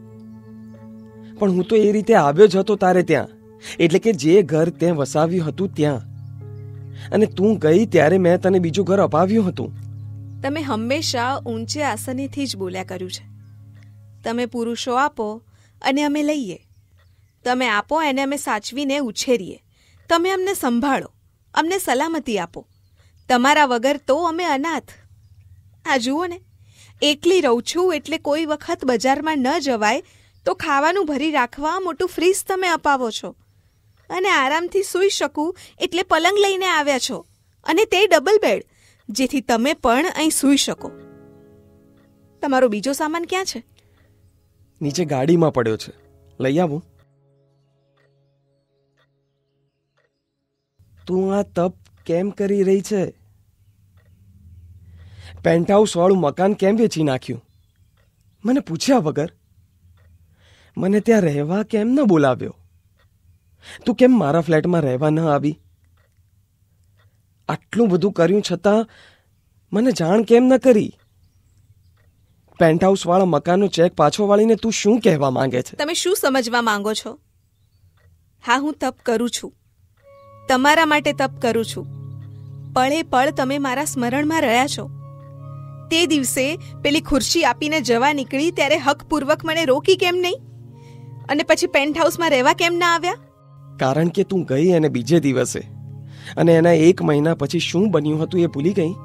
પણ હું તો એ રીતે આવ્યો જ હતો તારે ત્યાં, એટલે કે જે ઘર તે વસાવ્યું હતું ત્યાં. અને તું ગઈ ત્યારે મેં તને બીજું ઘર અપાવ્યું હતું. તમે હંમેશા ઊંચે આસનેથી જ બોલ્યા કર્યું છે. તમે પુરુષો આપો અને અમે લઈએ. તમે આપો એને અમે સાચવીને ઉછેરીએ. તમે અમને સંભાળો, અમને સલામતી આપો. તમારા વગર તો અમે અનાથ. આ જુઓ ને, એકલી રહું છું એટલે કોઈ વખત બજારમાં ન જવાય તો ખાવાનું ભરી રાખવા મોટું ફ્રીજ તમે અપાવો છો. અને આરામથી સૂઈ શકું એટલે પલંગ લઈને આવ્યા છો, અને તે ડબલ બેડ, જેથી તમે પણ અહીં સૂઈ શકો. તમારો બીજો સામાન ક્યાં છે? નીચે ગાડીમાં પડ્યો છે, લઈ આવું? તું આ તપ કેમ કરી રહી છે? પેન્ટહાઉસ વાળું મકાન કેમ વેચી નાખ્યું મને પૂછ્યા વગર? મને ત્યાં રહેવા કેમ ન બોલાવ્યો? તું કેમ મારા ફ્લેટમાં રહેવા ન આવી? આટલું બધું કર્યું છતાં મને જાણ કેમ ન કરી? પેન્ટહાઉસ વાળા મકાનનો ચેક પાછો વાળીને તું શું કહેવા માંગે છે? તમે શું સમજવા માંગો છો? હા, હું તપ કરું છું. તમારા માટે તપ કરું છું. પળે પળ તમે મારા સ્મરણમાં રહ્યા છો. તે દિવસે પેલી ખુરશી આપીને જવા નીકળી ત્યારે હકપૂર્વક મને રોકી કેમ નહીં? અને પછી પેન્ટહાઉસમાં રહેવા કેમ ના આવ્યા? કારણ કે તું ગઈ અને બીજે દિવસે, અને એના એક મહિના પછી શું બન્યું હતું એ ભૂલી ગઈ?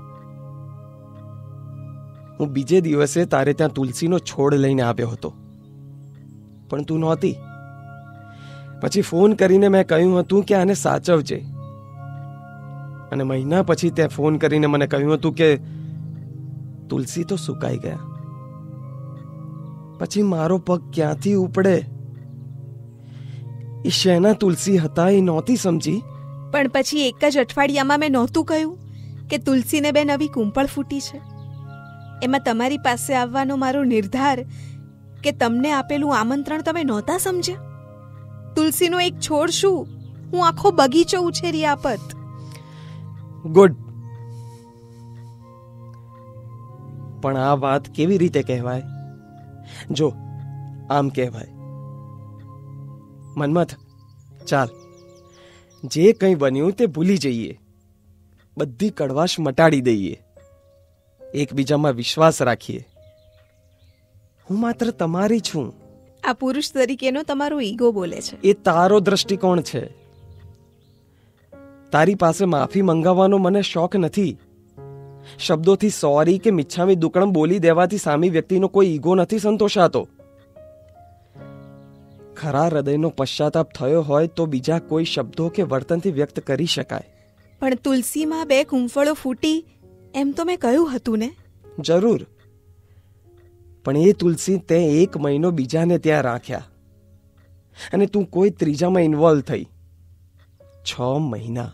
હું બીજે દિવસે તારે ત્યાં તુલસીનો છોડ લઈને આવ્યો હતો, પણ તું નહોતી. પછી ફોન કરીને મેં કહ્યું હતું કે આને સાચવજે, અને મહિના પછી તે ફોન કરીને મને કહ્યું હતું કે તુલસી તો સુકાઈ ગયા. પછી મારો પગ ક્યાંથી ઉપડે? એ શેના તુલસી હતા એ નહોતી સમજી. પણ પછી એક જ અઠવાડિયામાં મેં નહોતું કહ્યું કે તુલસીને બે નવી કુંપળ ફૂટી છે? એમાં તમારી પાસે આવવાનો મારો નિર્ધાર કે તમને આપેલું આમંત્રણ તમે નહોતા સમજ્યા? તુલસીનો એક છોડ શું, હું આખો બગીચો ઉછેરી આપત. ગુડ. પણ આ વાત કેવી રીતે કહેવાય? જો આમ કહેવાય, મન્મથ, ચાલ, જે કંઈ બન્યું તે ભૂલી જઈએ, બધી કડવાશ મટાડી દઈએ, એકબીજામાં વિશ્વાસ રાખીએ. હું માત્ર તમારી છું. આ પુરુષ તરીકેનો તમારો ઈગો બોલે છે. એ તારો દ્રષ્ટિકોણ છે. તારી પાસે માફી મંગાવવાનો મને શોખ નથી. શબ્દોથી સોરી કે મિચ્છામી દુક્કડમ બોલી દેવાથી સામી વ્યક્તિનો કોઈ ઈગો નથી સંતોષાતો. ખરા હૃદયનો પશ્ચાતાપ થયો હોય તો બીજા કોઈ શબ્દો કે વર્તનથી વ્યક્ત કરી શકાય. પણ તુલસીમાં બે કુંફળો ફૂટી એમ તો મેં કહ્યું હતું ને? જરૂર, પણ એ તુલસી તે એક મહિનો બીજાને ત્યાં રાખ્યા, અને તું કોઈ ત્રીજામાં ઇન્વોલ્વ થઈ. છ મહિના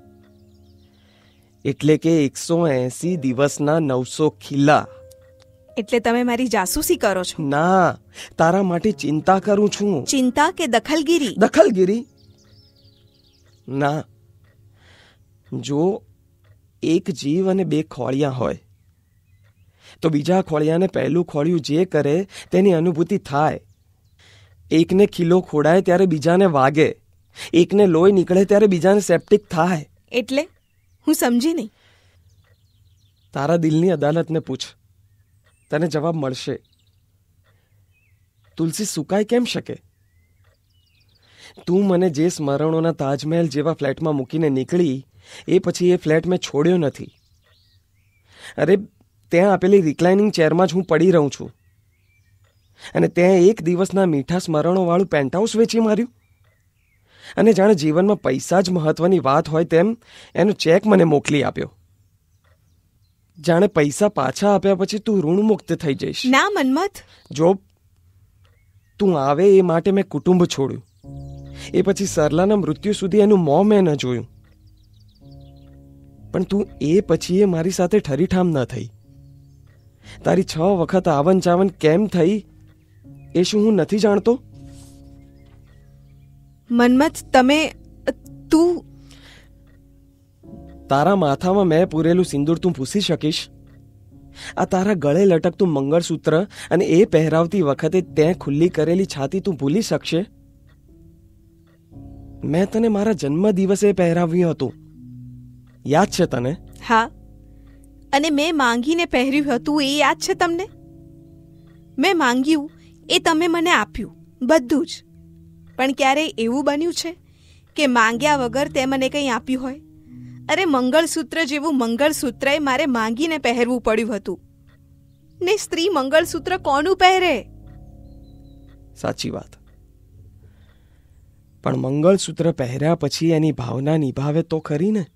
એટલે કે એકસો એસી દિવસના નવસો ખીલા. એટલે તમે મારી જાસૂસી કરો છો? ના, તારા માટે ચિંતા કરું છું. ચિંતા કે દખલગીરી? દખલગીરી ના. જો એક જીવ અને બે ખોળિયા હોય તો બીજા ખોળિયાને પહેલું ખોળિયું જે કરે તેની અનુભૂતિ થાય. એકને ખીલો ખોડાય ત્યારે બીજાને વાગે, એકને લોહી નીકળે ત્યારે બીજાને સેપ્ટિક થાય. એટલે હું સમજી નહીં. તારા દિલની અદાલતને પૂછ, તને જવાબ મળશે. તુલસી સુકાઈ કેમ શકે? તું મને જે સ્મરણોના તાજમહેલ જેવા ફ્લેટમાં મૂકીને નીકળી એ પછી એ ફ્લેટ મેં છોડ્યો નથી. અરે, ત્યાં આપેલી રિક્લાઇનિંગ ચેરમાં જ હું પડી રહું છું, અને ત્યાં એક દિવસના મીઠા સ્મરણો વાળું પેન્ટહાઉસ વેચી માર્યું, અને જાણે જીવનમાં પૈસા જ મહત્વની વાત હોય તેમ એનો ચેક મને મોકલી આપ્યો. જાણે પૈસા પાછા આપ્યા પછી તું ઋણમુક્ત થઈ જઈશ. ના મન્મથ, જો તું આવે એ માટે મેં કુટુંબ છોડ્યું. એ પછી સરલાના મૃત્યુ સુધી એનું મોં મેં ન જોયું. પણ તું એ પછી એ મારી સાથે ઠરીઠામ ન થઈ. તારી છ વખત આવન જાવન કેમ થઈ એ શું હું નથી જાણતો? મન્મથ, તમે તું તારા માથામાં મેં પૂરેલું સિંદૂર તું પૂછી શકીશ? આ તારા ગળે લટકતું મંગળસૂત્ર અને એ પહેરાવતી વખતે તે ખુલ્લી કરેલી છાતી તું ભૂલી શકશે? મેં તને મારા જન્મ દિવસે પહેરાવ્યું હતું, યાદ છે તને? હા, અને મેં માંગીને પહેર્યું હતું એ યાદ છે તમને? મેં માંગ્યું એ તમે મને આપ્યું, બધું જ. પણ ક્યારેય એવું બન્યું છે કે માંગ્યા વગર તે મને કંઈ આપ્યું હોય? અરે, મંગળસૂત્ર જેવું મંગળસૂત્ર મારે માંગીને પહેરવું પડ્યું હતું. ને સ્ત્રી મંગળસૂત્ર કોનું પહેરે? સાચી વાત. પણ મંગળસૂત્ર પહેર્યા પછી એની ભાવના નિભાવે તો ખરી ને.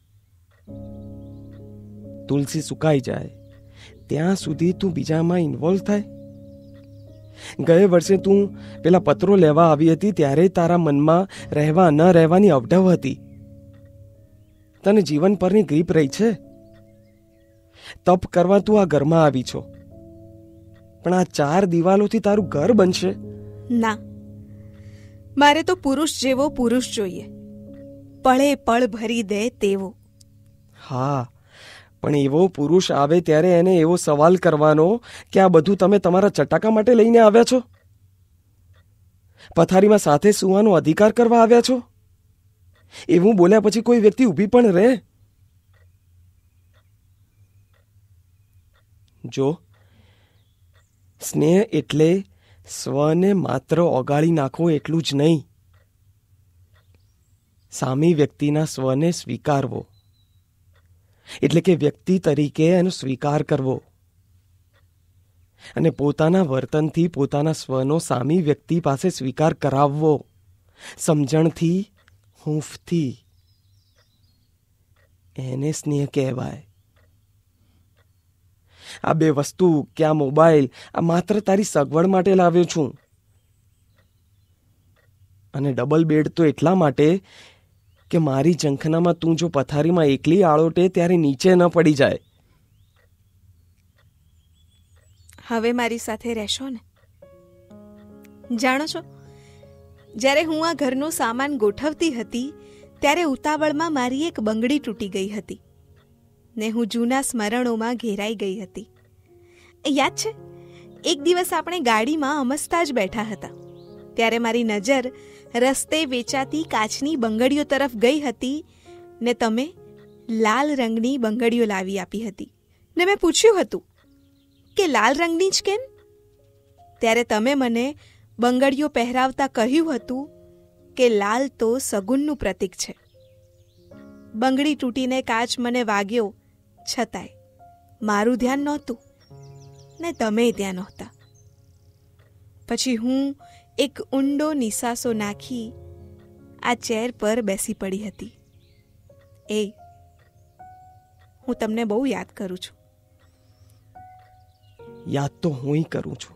તુલસી સુકાઈ જાય ત્યાં સુધી તું બીજામાં ઇન્વોલ્વ થાય. ગયે વર્ષે તું પેલા પત્રો લેવા આવી હતી ત્યારે તારા મનમાં રહેવા ન રહેવાની અવઢવ હતી. તને જીવન પરની ગ્રીપ રહી છે. તપ કરવા તું આ ઘરમાં આવી છો, પણ આ ચાર દિવાલોથી તારું ઘર બનશે? ના, મારે તો પુરુષ જેવો પુરુષ જોઈએ, પળે પળ ભરી દે તેવો. હા, પણ એવો પુરુષ આવે ત્યારે એને એવો સવાલ કરવાનો કે આ બધું તમે તમારા ચટાકા માટે લઈને આવ્યા છો? પથારીમાં સાથે સૂવાનો અધિકાર કરવા આવ્યા છો? એવું બોલ્યા પછી કોઈ વ્યક્તિ ઊભી પણ રહે? જો, સ્નેહ એટલે સ્વને માત્ર ઓગાળી નાખવો એટલું જ નહીં, સામી વ્યક્તિના સ્વને સ્વીકારવો, એટલે કે વ્યક્તિ તરીકે એનો સ્વીકાર કરવો અને પોતાના વર્તનથી પોતાના સ્વનો સામી વ્યક્તિ પાસે સ્વીકાર કરાવવો, સમજણથી, હૂંફથી. એને સ્નેહ કહેવાય. આ બે વસ્તુ કે આ મોબાઈલ, આ માત્ર તારી સગવડ માટે લાવ્યો છું. અને ડબલ બેડ તો એટલા માટે કે મારી ઝંખનામાં તું જો પથારીમાં એકલી આળોટે ત્યારે નીચે ન પડી જાય. હવે મારી સાથે રહેશો ને? જાણો છો, જ્યારે હું આ ઘરનો સામાન ગોઠવતી હતી ત્યારે ઉતાવળમાં મારી એક બંગડી તૂટી ગઈ હતી ને હું જૂના સ્મરણોમાં ઘેરાઈ ગઈ હતી. યાદ છે, એક દિવસ આપણે ગાડીમાં અમસ્તા જ બેઠા હતા ત્યારે મારી નજર રસ્તે વેચાતી કાચની બંગડીઓ તરફ ગઈ હતી ને તમે લાલ રંગની બંગડીઓ લાવી આપી હતી ને મેં પૂછ્યું હતું કે લાલ રંગની જ કેમ? ત્યારે તમે મને બંગડીઓ પહેરાવતા કહ્યું હતું કે લાલ તો સગુનનું પ્રતીક છે. બંગડી તૂટીને કાચ મને વાગ્યો છતાંય મારું ધ્યાન નહોતું ને તમે ત્યાં નહોતા. પછી હું એક ઊંડો નિસાસો નાખી આ ચેર પર બેસી પડી હતી. એ હું તમને બહુ યાદ કરું છું. યાદ તો હું કરું છું.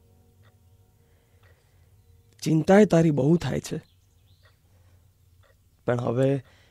ચિંતાએ તારી બહુ થાય છે, પણ હવે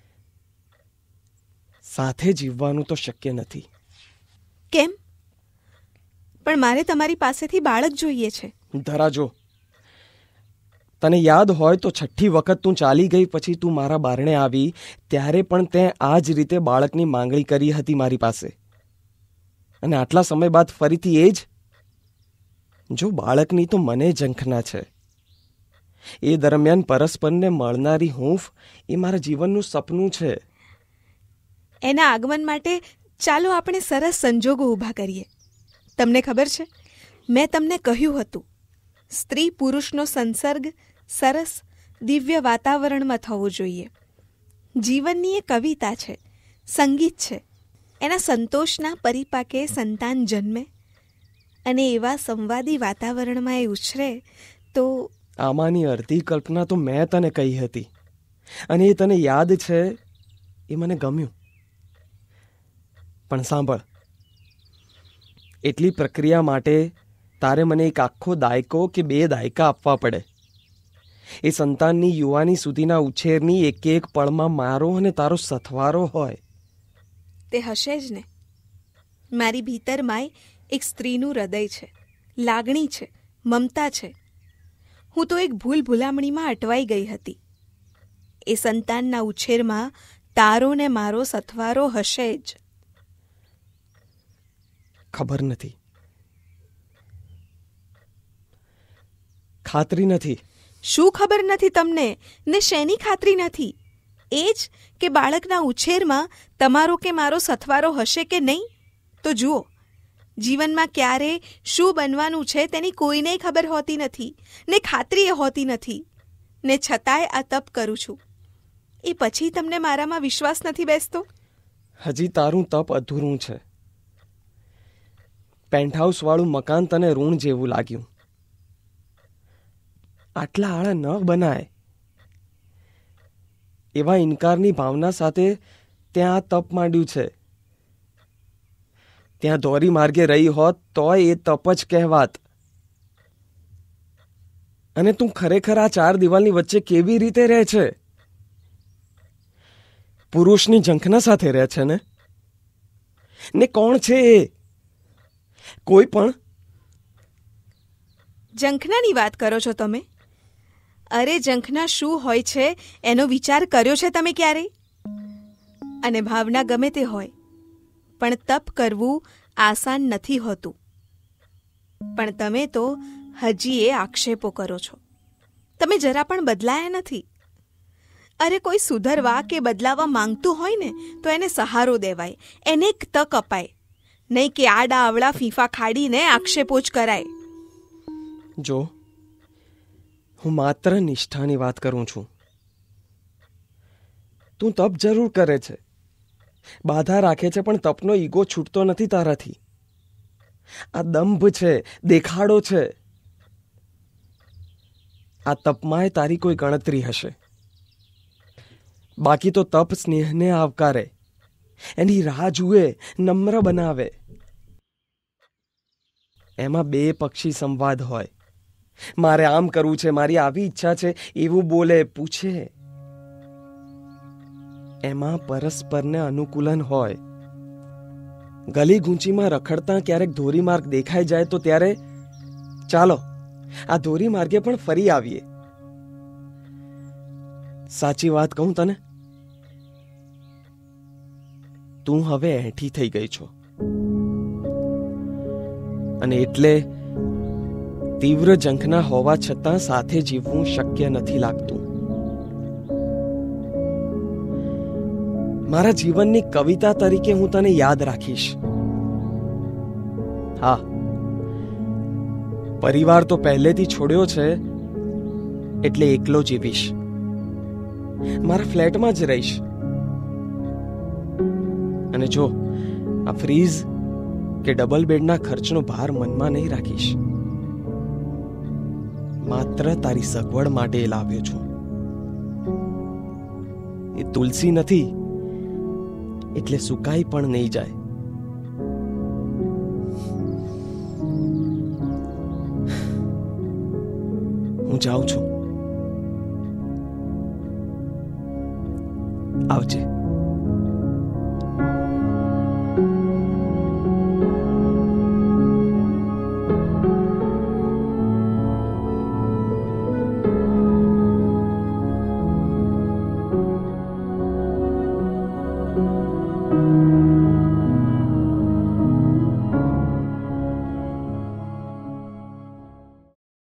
સાથે જીવવાનું તો શક્ય નથી. કેમ? પણ મારે તમારી પાસેથી બાળક જોઈએ છે. ધરાજો, તને યાદ હોય તો છઠ્ઠી વખત તું ચાલી ગઈ પછી તું મારા બારણે આવી ત્યારે પણ તે આ જ રીતે બાળકની માંગણી કરી હતી મારી પાસે. અને આટલા સમય બાદ ફરીથી એ જ. જો બાળકની તો મને ઝંખના છે. એ દરમિયાન પરસ્પરને મળનારી હૂંફ એ મારા જીવનનું સપનું છે. એના આગમન માટે ચાલો આપણે સરસ સંજોગો ઊભા કરીએ. તમને ખબર છે, મેં તમને કહ્યું હતું સ્ત્રી પુરુષનો સંસર્ગ સરસ દિવ્ય વાતાવરણમાં થવો જોઈએ. જીવનની એ કવિતા છે, સંગીત છે. એના સંતોષના પરિપાકે સંતાન જન્મે અને એવા સંવાદી વાતાવરણમાં એ ઉછરે તો... આમાંની અડધી કલ્પના તો મેં તને કહી હતી અને એ તને યાદ છે. એ મને ગમ્યું. પણ સાંભળ, એટલી પ્રક્રિયા માટે તારે મને એક આખો દાયકો કે બે દાયકા આપવા પડે. એ સંતાનની યુવાની સુધીના ઉછેરની એક એક પળમાં મારો અને તારો સથવારો હોય. તે હશે જ ને. મારી ભીતરમાંય એક સ્ત્રીનું હૃદય છે, લાગણી છે, મમતા છે. હું તો એક ભૂલ ભૂલામણીમાં અટવાઈ ગઈ હતી. એ સંતાનના ઉછેરમાં તારો ને મારો સથવારો હશે જ. ખબર નથી, ખાતરી નથી. શું ખબર નથી તમને ને શેની ખાતરી નથી? એ જ કે બાળકના ઉછેરમાં તમારો કે મારો સથવારો હશે કે નહીં? તો જુઓ, જીવનમાં ક્યારે શું બનવાનું છે તેની કોઈને ખબર હોતી નથી ને ખાતરી એ હોતી નથી. ને છતાંય આ તપ કરું છું. એ પછી તમને મારામાં વિશ્વાસ નથી બેસતો? હજી તારું તપ અધૂરું છે. પેન્ટહાઉસ વાળું મકાન તને ઋણ જેવું લાગ્યું. આટલા આળા ન બનાય. એવા ઇનકારની ભાવના સાથે ત્યાં આ તપ માંડ્યું છે. ત્યાં ધોરી માર્ગે રહી હોત તોય એ તપ જ કહેવાત. અને તું ખરેખર આ ચાર દિવાલની વચ્ચે કેવી રીતે રહે છે? પુરુષની ઝંખના સાથે રહે છે ને? ને કોણ છે એ? કોઈ પણ? ઝંખનાની વાત કરો છો તમે? અરે ઝંખના શું હોય છે એનો વિચાર કર્યો છે તમે ક્યારેય? અને ભાવના ગમે તે હોય, પણ તપ કરવું આસાન નથી હોતું. પણ તમે તો હજી એ આક્ષેપો કરો છો. તમે જરા પણ બદલાયા નથી. અરે કોઈ સુધરવા કે બદલાવા માંગતું હોય ને તો એને સહારો દેવાય, એને એક તક અપાય, નહીં કે આડા અવળા ફીફા ખાડીને આક્ષેપો જ કરાય. જો, હું માત્ર નિષ્ઠાની વાત કરું છું. તું તપ જરૂર કરે છે, બાધા રાખે છે, પણ તપનો ઈગો છૂટતો નથી તારાથી. આ દંભ છે, દેખાડો છે. આ તપમાંય તારી કોઈ ગણતરી હશે. બાકી તો તપ સ્નેહને આવકારે, એની રાહ જુએ, નમ્ર બનાવે. એમાં બે પક્ષી સંવાદ હોય. મારે આમ કરવું છે, મારી આવી ઈચ્છા છે એવું બોલે, પૂછે. એમાં પરસ્પરને અનુકૂલન હોય. ગલી ગૂંચીમાં રખડતા ક્યારેક ધોરીમાર્ગ દેખાઈ જાય તો ત્યારે ચાલો આ ધોરીમાર્ગે પણ ફરી આવીએ. સાચી વાત કહું તને, તું હવે એઠી થઈ ગઈ છો. અને એટલે તીવ્ર ઝંખના હોવા છતાં સાથે જીવવું શક્ય નથી લાગતું. મારા જીવનની કવિતા તરીકે હું તને યાદ રાખીશ. હા, પરિવાર તો પહેલેથી છોડ્યો છે એટલે એકલો જીવીશ. મારા ફ્લેટમાં જ રહીશ. અને જો આ ફ્રીઝ કે ડબલ બેડના ખર્ચનો ભાર મનમાં નહીં રાખીશ. માત્ર તારી સગવડ માટે એ લાવ્યો છું. એ તુલસી નથી એટલે સુકાઈ પણ નહીં જાય. હું જાઉં છું. આવજે. thank you